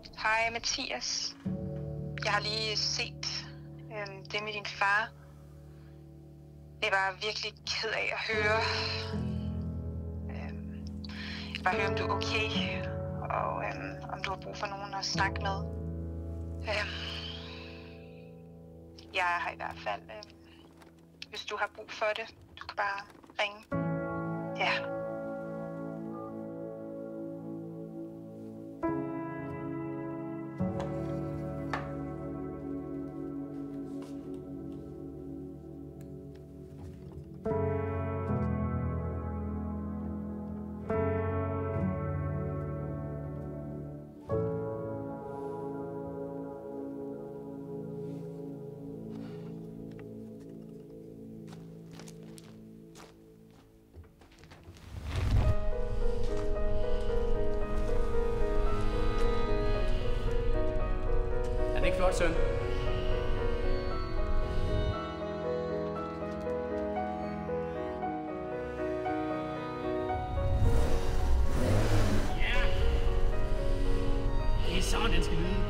Hej Mathias. Jeg har lige set det med din far. Jeg var virkelig ked af at høre. Jeg vil bare høre, om du er okay, og om du har brug for nogen at snakke med. Jeg er her i hvert fald. Hvis du har brug for det, du kan bare ringe. Ja. Flot, søn. Ja. Det er sådan, den skal lyde.